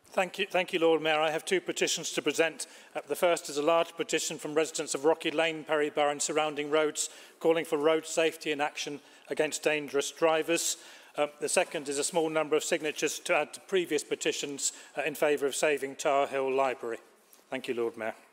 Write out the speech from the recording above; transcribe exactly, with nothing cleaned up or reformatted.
Thank you, thank you, Lord Mayor. I have two petitions to present. Uh, the first is a large petition from residents of Rocky Lane, Perry Barr and surrounding roads, calling for road safety and action against dangerous drivers. Uh, the second is a small number of signatures to add to previous petitions uh, in favour of saving Tar Hill Library. Thank you, Lord Mayor.